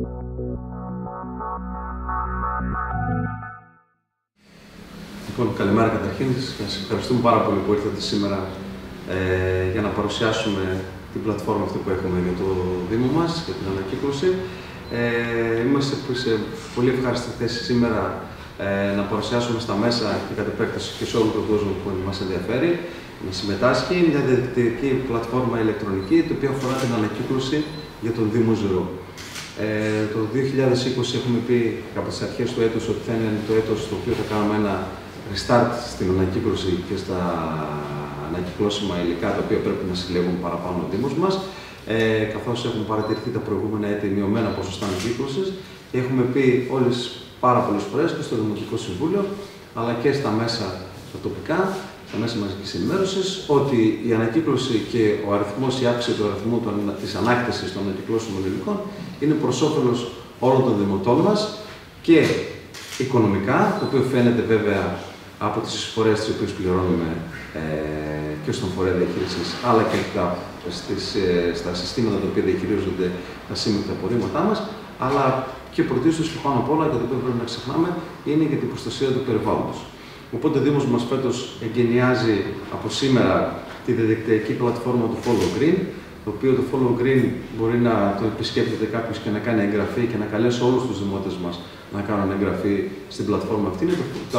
Λοιπόν, καλημέρα καταρχήν. Σας ευχαριστούμε πάρα πολύ που ήρθατε σήμερα για να παρουσιάσουμε την πλατφόρμα αυτή που έχουμε για το Δήμο μας, για την ανακύκλωση. Είμαστε σε πολύ ευχάριστη θέση σήμερα να παρουσιάσουμε στα μέσα και κατ' επέκταση και σε όλο τον κόσμο που μας ενδιαφέρει να συμμετάσχει μια διαδικτυακή πλατφόρμα ηλεκτρονική, η οποία αφορά την ανακύκλωση για τον Δήμο Ζηρού. Το 2020 έχουμε πει από τις αρχές του έτους ότι θα είναι το έτος στο οποίο θα κάνουμε ένα restart στην ανακύκλωση και στα ανακυκλώσιμα υλικά τα οποία πρέπει να συλλέγουν παραπάνω ο Δήμος μας, καθώς έχουν παρατηρηθεί τα προηγούμενα έτη μειωμένα ποσοστά ανακύκλωσης και έχουμε πει όλες πάρα πολλές φορές και στο Δημοτικό Συμβούλιο αλλά και στα μέσα τα τοπικά, στα μέσα μαζικής ενημέρωσης, ότι η ανακύκλωση και η αύξηση του αριθμού της ανάκτησης των ανακυκλώσιμων υλικών είναι προς όφελος όλων των δημοτών μας και οικονομικά, το οποίο φαίνεται βέβαια από τις εισφορές τις οποίες πληρώνουμε και στον φορέα διαχείρισης, αλλά και στα συστήματα τα οποία διαχειρίζονται τα σύμμετρα απορρίμματά μας, αλλά και πρωτίστως και πάνω απ' όλα, και το οποίο πρέπει να ξεχνάμε, είναι για την προστασία του περιβάλλοντος. Οπότε ο Δήμος μας φέτος εγκαινιάζει από σήμερα τη διαδικτυακή πλατφόρμα του Follow Green, το οποίο το Follow Green μπορεί να το επισκέπτεται κάποιος και να κάνει εγγραφή και να καλέσει όλους τους δημότες μας να κάνουν εγγραφή στην πλατφόρμα αυτή. Είναι το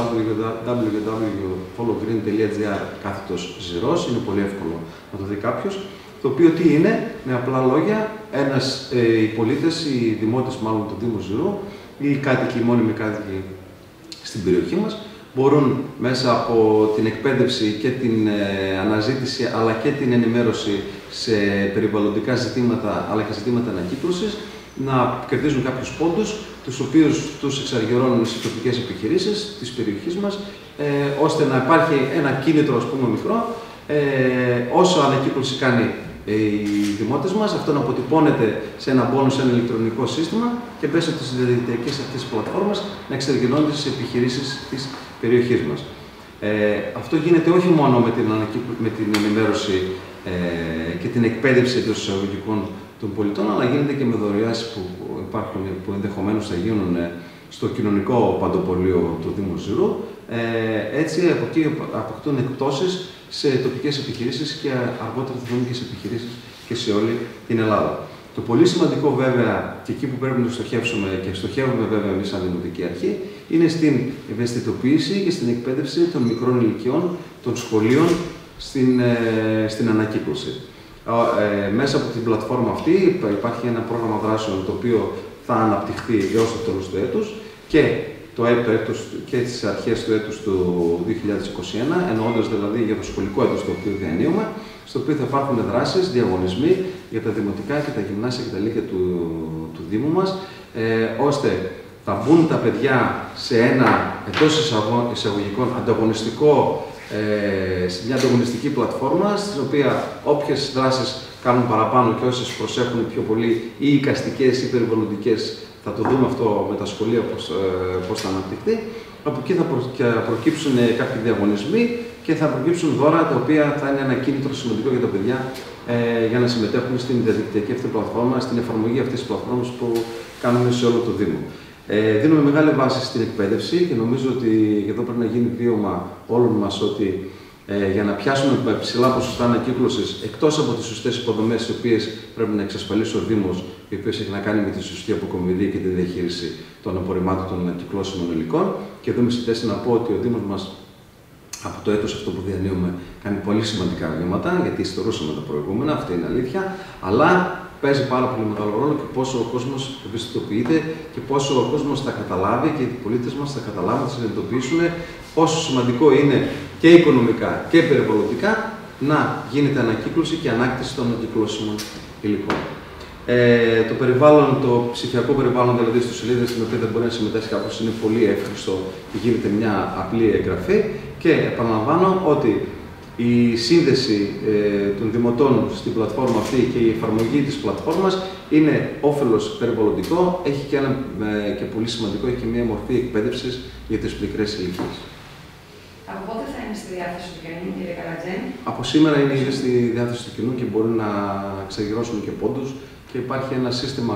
www.followgreen.gr/Ζηρός, είναι πολύ εύκολο να το δει κάποιος. Το οποίο τι είναι, με απλά λόγια, οι πολίτες, οι δημότες μάλλον του Δήμου Ζηρού, οι κάτοικοι, οι μόνιμοι κάτοικοι στην περιοχή μας, μπορούν μέσα από την εκπαίδευση και την αναζήτηση αλλά και την ενημέρωση σε περιβαλλοντικά ζητήματα αλλά και ζητήματα ανακύκλωσης να κερδίζουν κάποιους πόντους, τους οποίους τους εξαργυρώνουν στις τοπικές επιχειρήσεις της περιοχής μας, ώστε να υπάρχει ένα κίνητρο, ας πούμε, μικρό, όσο ανακύκλωση κάνει οι δημότες μας, αυτό να αποτυπώνεται σε ένα πόνο, σε ένα ηλεκτρονικό σύστημα και μέσω της διαδικτυακής αυτής της πλατφόρμας να εξαργυρώνεται στις επιχειρήσεις της περιοχής μας. Αυτό γίνεται όχι μόνο με την ενημέρωση και την εκπαίδευση των εισαγωγικών των πολιτών, αλλά γίνεται και με δωρεάσεις που ενδεχομένως θα γίνουν στο κοινωνικό παντοπολείο του Δήμου Ζηρού. Έτσι, από εκεί αποκτούν εκπτώσεις σε τοπικές επιχειρήσεις και αργότερα δομικές επιχειρήσεις και σε όλη την Ελλάδα. Το πολύ σημαντικό βέβαια και εκεί που πρέπει να στοχεύσουμε και στοχεύουμε βέβαια εμείς σαν Δημοτική Αρχή είναι στην ευαισθητοποίηση και στην εκπαίδευση των μικρών ηλικιών, των σχολείων στην ανακύκλωση. Μέσα από την πλατφόρμα αυτή υπάρχει ένα πρόγραμμα δράσεων το οποίο θα αναπτυχθεί έως το τέλος του έτους και τις αρχές του έτους του 2021, εννοώντας δηλαδή για το σχολικό έτος το οποίο διανύουμε, στο οποίο θα υπάρχουν δράσεις, διαγωνισμοί για τα δημοτικά και τα γυμνάσια και τα λύκεια του Δήμου μας, ώστε θα μπουν τα παιδιά σε ένα εντός εισαγωγικών ανταγωνιστικό, σε μια ανταγωνιστική πλατφόρμα, στην οποία όποιες δράσεις κάνουν παραπάνω και όσες προσέχουν πιο πολύ ή εικαστικές ή περιβαλλοντικές, θα το δούμε αυτό με τα σχολεία πώς θα αναπτυχθεί. Από εκεί θα προκύψουν κάποιοι διαγωνισμοί και θα προκύψουν δώρα τα οποία θα είναι ένα κίνητρο σημαντικό για τα παιδιά για να συμμετέχουν στην διαδικτυακή αυτή πλατφόρμα, στην εφαρμογή αυτής της πλατφόρμας που κάνουμε σε όλο το Δήμο. Δίνουμε μεγάλη βάση στην εκπαίδευση και νομίζω ότι εδώ πρέπει να γίνει βίωμα όλων μας ότι για να πιάσουμε ψηλά ποσοστά ανακύκλωσης, εκτός από τις σωστές υποδομές τις οποίες πρέπει να εξασφαλίσει ο Δήμος, οι οποίες έχει να κάνει με τη σωστή αποκομιδή και τη διαχείριση των απορριμμάτων των ανακυκλώσιμων υλικών. Και εδώ είμαι στη θέση να πω ότι ο Δήμος μας από το έτος αυτό που διανύουμε κάνει πολύ σημαντικά βήματα, γιατί ιστορούσαμε τα προηγούμενα, αυτή είναι αλήθεια, αλλά παίζει πάρα πολύ μεγάλο ρόλο και πόσο ο κόσμος ευαισθητοποιείται και πόσο ο κόσμος θα καταλάβει και οι πολίτες μας θα καταλάβουν, θα συνειδητοποιήσουν πόσο σημαντικό είναι και οικονομικά και περιβαλλοντικά να γίνεται ανακύκλωση και ανάκτηση των ανακυκλώσιμων υλικών. Το περιβάλλον, το ψηφιακό περιβάλλον, δηλαδή στις σελίδες στην οποία δεν μπορεί να συμμετάσχει κάποιος, είναι πολύ εύχριστο και γίνεται μια απλή εγγραφή. Και επαναλαμβάνω ότι η σύνδεση των δημοτών στην πλατφόρμα αυτή και η εφαρμογή της πλατφόρμας είναι όφελος περιβαλλοντικό, έχει και ένα και πολύ σημαντικό, έχει και μια μορφή εκπαίδευσης για τις μικρές ηλικίες. Από πότε θα είναι στη διάθεση του κοινού, κύριε Καλατζένη? Από σήμερα είναι ήδη στη διάθεση του κοινού και μπορούν να εξαργυρώσουν και πόντους και υπάρχει ένα σύστημα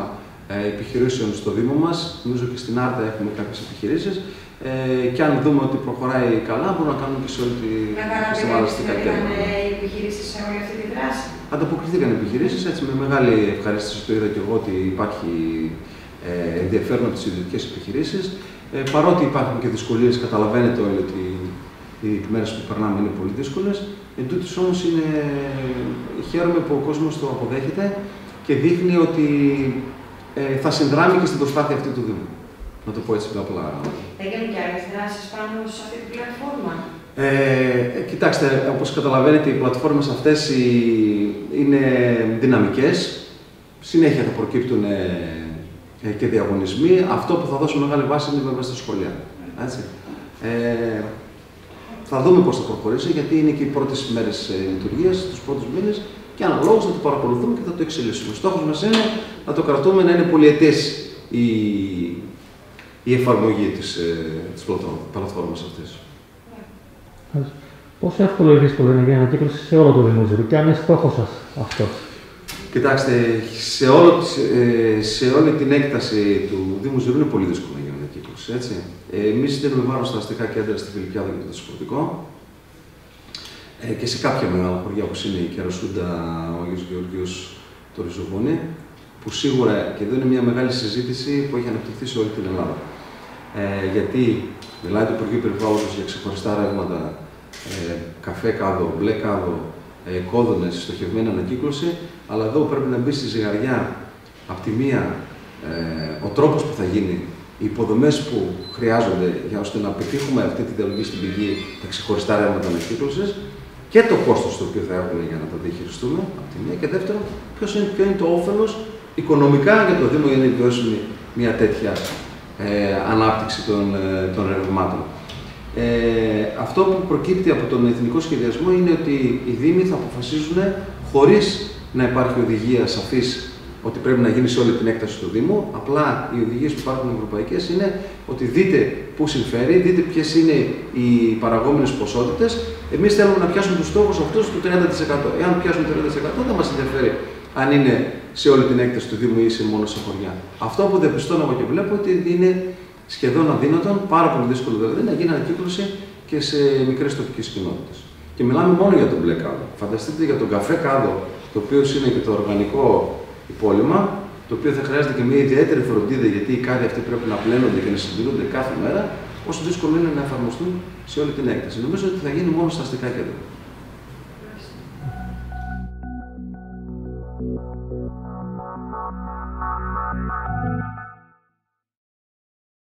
επιχειρήσεων στο Δήμο μας. Νομίζω και στην Άρτα έχουμε κάποιες επιχειρήσεις. Και αν δούμε ότι προχωράει καλά, μπορούμε να κάνουμε και σε όλη τη αστικά κέντρα. Οι επιχειρήσεις σε όλη αυτή τη δράση. Ανταποκριθήκαν οι επιχειρήσεις, έτσι με μεγάλη ευχαρίστηση το είδα και εγώ ότι υπάρχει ενδιαφέρον από τις ιδιωτικές επιχειρήσεις. Παρότι υπάρχουν και δυσκολίες, καταλαβαίνετε όλοι ότι οι μέρες που περνάμε είναι πολύ δύσκολες. Εν τούτης όμως χαίρομαι που ο κόσμος το αποδέχεται και δείχνει ότι θα συνδράμει και στην προσπάθεια αυτή του Δήμου. Να το πω έτσι απλά. Θα γίνουν και άλλες δράσεις πάνω σε αυτή την πλατφόρμα. Κοιτάξτε, όπως καταλαβαίνετε, οι πλατφόρμες αυτές είναι δυναμικές. Συνέχεια θα προκύπτουν και διαγωνισμοί. Αυτό που θα δώσει μεγάλη βάση είναι βέβαια στα σχολεία. Έτσι. Θα δούμε πώς θα προχωρήσει, γιατί είναι και οι πρώτες μέρες λειτουργίας, τους πρώτους μήνες, και αναλόγως θα το παρακολουθούμε και θα το εξελίσσουμε. Ο στόχος μας είναι να το κρατούμε να είναι πολυετές η εφαρμογή της πλατφόρμας αυτής. Πόσο εύκολο ή δύσκολο είναι για ανακύκλωση σε όλο το Δημόσιο και αν είναι στόχος σας αυτός? Κοιτάξτε, σε όλη την έκταση του Δήμου Ζηρού είναι πολύ δύσκολο για ανακύκλωση. Εμείς δίνουμε βάρος στα αστικά κέντρα στη Φιλιππιάδα και το Δεσπορτικό και σε κάποια μεγάλα χωριά όπως είναι η Κερασούντα, ο Άγιος Γεωργίος, το Ριζοβούνι, που σίγουρα και εδώ είναι μια μεγάλη συζήτηση που έχει αναπτυχθεί σε όλη την Ελλάδα. Γιατί μιλάει το Υπουργείο Περιβάλλοντος για ξεχωριστά ρεύματα, καφέ κάδο, μπλε κάδο, κόδωνες, στοχευμένη ανακύκλωση, αλλά εδώ πρέπει να μπει στη ζυγαριά από τη μία ο τρόπος που θα γίνει, οι υποδομές που χρειάζονται για ώστε να πετύχουμε αυτή τη διαλογή στην πηγή, τα ξεχωριστά ρεύματα ανακύκλωσης και το κόστος το οποίο θα έχουμε για να τα διαχειριστούμε από τη μία, και δεύτερον, ποιο είναι το όφελος οικονομικά για το Δήμο για να βιώσουμε μια τέτοια ανάπτυξη των ρευμάτων. Αυτό που προκύπτει από τον εθνικό σχεδιασμό είναι ότι οι Δήμοι θα αποφασίζουν χωρίς να υπάρχει οδηγία σαφής ότι πρέπει να γίνει σε όλη την έκταση του Δήμου. Απλά οι οδηγίες που υπάρχουν ευρωπαϊκές είναι ότι δείτε πού συμφέρει, δείτε ποιες είναι οι παραγόμενες ποσότητες. Εμείς θέλουμε να πιάσουμε τους στόχους αυτούς του 30%. Εάν πιάσουμε το 30% δεν μας ενδιαφέρει αν είναι σε όλη την έκταση του Δήμου ή μόνο σε χωριά. Αυτό που διαπιστώνω εγώ και βλέπω ότι είναι σχεδόν αδύνατον, πάρα πολύ δύσκολο δηλαδή, να γίνει ανακύκλωση και σε μικρές τοπικές κοινότητες. Και μιλάμε μόνο για τον μπλε κάδο. Φανταστείτε για τον καφέ κάδο, το οποίο είναι και το οργανικό υπόλοιμα, το οποίο θα χρειάζεται και μια ιδιαίτερη φροντίδα, γιατί οι κάδοι αυτοί πρέπει να πλένονται και να συντηρούνται κάθε μέρα, όσο δύσκολο είναι να εφαρμοστούν σε όλη την έκταση. Νομίζω ότι θα γίνει μόνο στα αστικά κέντρα.